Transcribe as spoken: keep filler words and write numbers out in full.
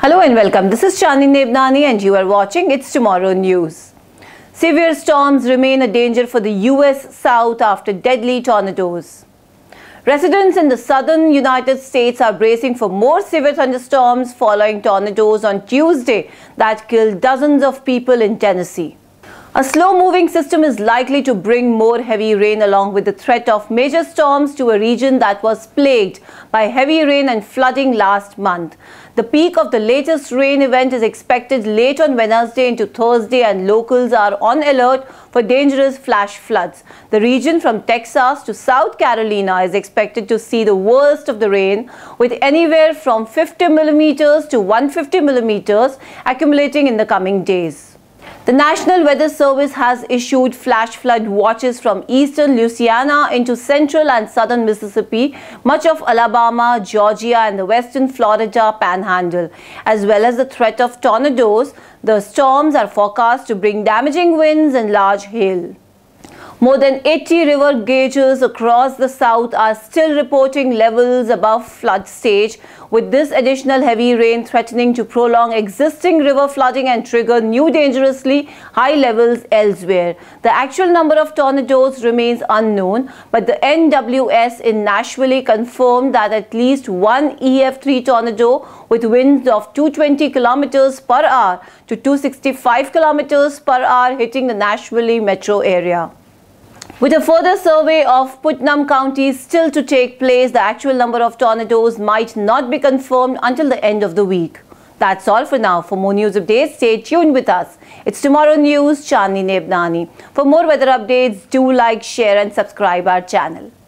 Hello and welcome. This is Chandni Nebnani and you are watching It's Tomorrow News. Severe storms remain a danger for the U S South after deadly tornadoes. Residents in the southern United States are bracing for more severe thunderstorms following tornadoes on Tuesday that killed dozens of people in Tennessee. A slow-moving system is likely to bring more heavy rain along with the threat of major storms to a region that was plagued by heavy rain and flooding last month. The peak of the latest rain event is expected late on Wednesday into Thursday, and locals are on alert for dangerous flash floods. The region from Texas to South Carolina is expected to see the worst of the rain, with anywhere from fifty millimeters to one hundred fifty millimeters accumulating in the coming days. The National Weather Service has issued flash flood watches from eastern Louisiana into central and southern Mississippi, much of Alabama, Georgia and the western Florida panhandle. As well as the threat of tornadoes, the storms are forecast to bring damaging winds and large hail. More than eighty river gauges across the south are still reporting levels above flood stage, with this additional heavy rain threatening to prolong existing river flooding and trigger new dangerously high levels elsewhere. The actual number of tornadoes remains unknown, but the N W S in Nashville confirmed that at least one E F three tornado with winds of two hundred twenty kilometers per hour to two hundred sixty-five kilometers per hour hitting the Nashville metro area. With a further survey of Putnam County still to take place, the actual number of tornadoes might not be confirmed until the end of the week. That's all for now. For more news updates, stay tuned with us. It's Tomorrow News, Chandni Nebnani. For more weather updates, do like, share and subscribe our channel.